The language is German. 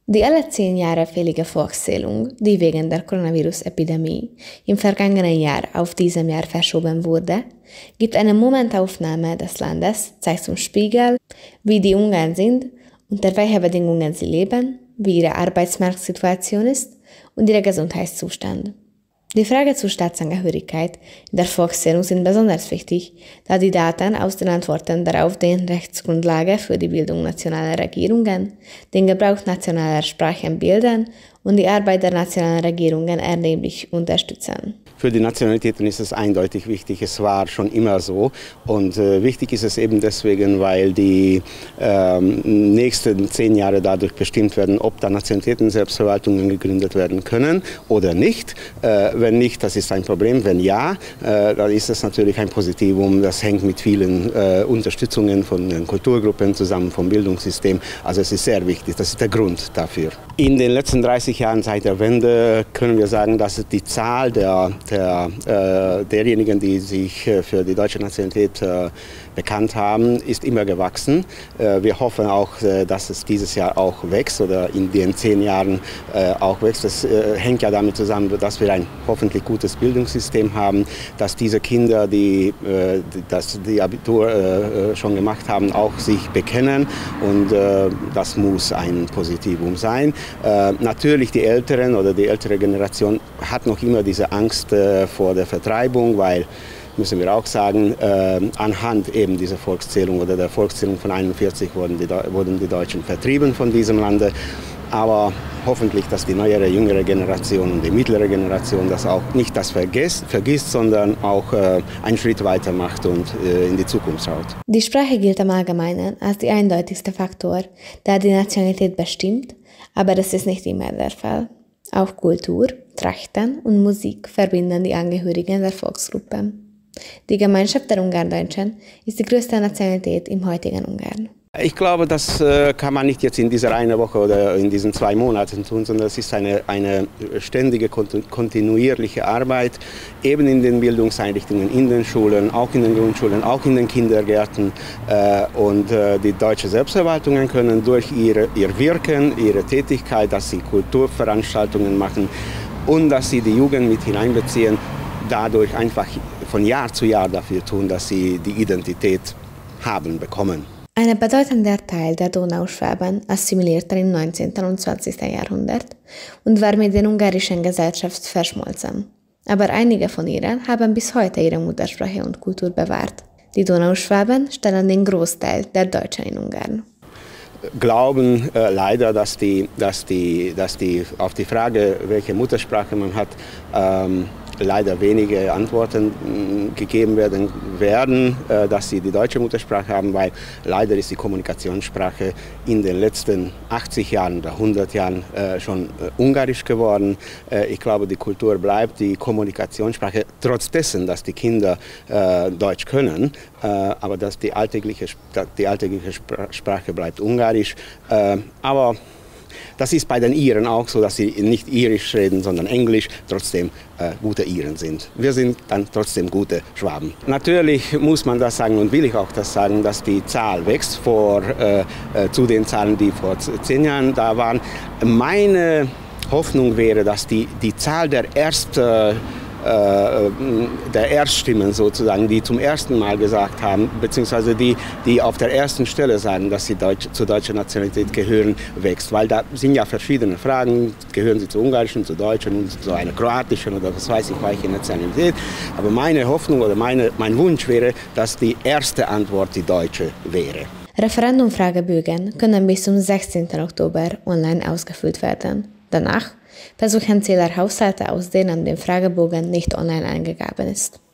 Die alle 10 Jahre fällige Volkszählung, die wegen der Coronavirus-Epidemie im vergangenen Jahr auf diesem Jahr verschoben wurde, gibt eine Momentaufnahme des Landes, zeigt zum Spiegel, wie die Ungarn sind, unter welchen Bedingungen sie leben, wie ihre Arbeitsmarktsituation ist und ihr Gesundheitszustand. Die Frage zur Staatsangehörigkeit in der Volkszählung sind besonders wichtig, da die Daten aus den Antworten darauf die Rechtsgrundlage für die Bildung nationaler Regierungen, den Gebrauch nationaler Sprachen bilden und die Arbeit der nationalen Regierungen erheblich unterstützen. Für die Nationalitäten ist es eindeutig wichtig, es war schon immer so. Und wichtig ist es eben deswegen, weil die nächsten 10 Jahre dadurch bestimmt werden, ob da Nationalitäten-Selbstverwaltungen gegründet werden können oder nicht. Wenn nicht, das ist ein Problem. Wenn ja, dann ist es natürlich ein Positivum. Das hängt mit vielen Unterstützungen von den Kulturgruppen zusammen, vom Bildungssystem. Also es ist sehr wichtig, das ist der Grund dafür. In den letzten 30 Jahren seit der Wende können wir sagen, dass die Zahl derjenigen, die sich für die deutsche Nationalität bekannt haben, ist immer gewachsen. Wir hoffen auch, dass es dieses Jahr auch wächst oder in den 10 Jahren auch wächst. Das hängt ja damit zusammen, dass wir ein hoffentlich gutes Bildungssystem haben, dass diese Kinder, die Abitur schon gemacht haben, auch sich bekennen und das muss ein Positivum sein. Natürlich die Älteren oder die ältere Generation hat noch immer diese Angst vor der Vertreibung, weil, müssen wir auch sagen, anhand eben dieser Volkszählung oder der Volkszählung von 1941 wurden die Deutschen vertrieben von diesem Lande. Aber hoffentlich, dass die neuere, jüngere Generation und die mittlere Generation das auch nicht vergisst, sondern auch einen Schritt weiter macht und in die Zukunft schaut. Die Sprache gilt im Allgemeinen als der eindeutigste Faktor, der die Nationalität bestimmt, aber das ist nicht immer der Fall. Auch Kultur, Trachten und Musik verbinden die Angehörigen der Volksgruppen. Die Gemeinschaft der Ungardeutschen ist die größte Nationalität im heutigen Ungarn. Ich glaube, das kann man nicht jetzt in dieser einen Woche oder in diesen 2 Monaten tun, sondern es ist eine ständige, kontinuierliche Arbeit, eben in den Bildungseinrichtungen, in den Schulen, auch in den Grundschulen, auch in den Kindergärten. Und die deutschen Selbstverwaltungen können durch ihr Wirken, ihre Tätigkeit, dass sie Kulturveranstaltungen machen und dass sie die Jugend mit hineinbeziehen, dadurch einfach von Jahr zu Jahr dafür tun, dass sie die Identität bekommen. Ein bedeutender Teil der Donauschwaben assimilierte im 19. und 20. Jahrhundert und war mit der ungarischen Gesellschaft verschmolzen. Aber einige von ihnen haben bis heute ihre Muttersprache und Kultur bewahrt. Die Donauschwaben stellen den Großteil der Deutschen in Ungarn. Glauben leider, dass die auf die Frage, welche Muttersprache man hat, leider wenige Antworten gegeben werden, dass sie die deutsche Muttersprache haben, weil leider ist die Kommunikationssprache in den letzten 80 Jahren oder 100 Jahren schon ungarisch geworden. Ich glaube, die Kultur bleibt die Kommunikationssprache, trotz dessen, dass die Kinder Deutsch können, aber dass die alltägliche Sprache bleibt ungarisch. Aber das ist bei den Iren auch so, dass sie nicht Irisch reden, sondern Englisch, trotzdem gute Iren sind. Wir sind dann trotzdem gute Schwaben. Natürlich muss man das sagen und will ich auch das sagen, dass die Zahl wächst zu den Zahlen, die vor 10 Jahren da waren. Meine Hoffnung wäre, dass die Zahl der Erststimmen sozusagen, die zum ersten Mal gesagt haben, beziehungsweise die auf der ersten Stelle sagen, dass sie zur deutschen Nationalität gehören, wächst. Weil da sind ja verschiedene Fragen, gehören sie zur ungarischen, zur deutschen und zu einer kroatischen oder was weiß ich, welche Nationalität. Aber meine Hoffnung oder mein Wunsch wäre, dass die erste Antwort die deutsche wäre. Referendumfragebögen können bis zum 16. Oktober online ausgefüllt werden. Danach versuchen Zählerhaushalte, aus denen der Fragebogen nicht online eingegeben ist.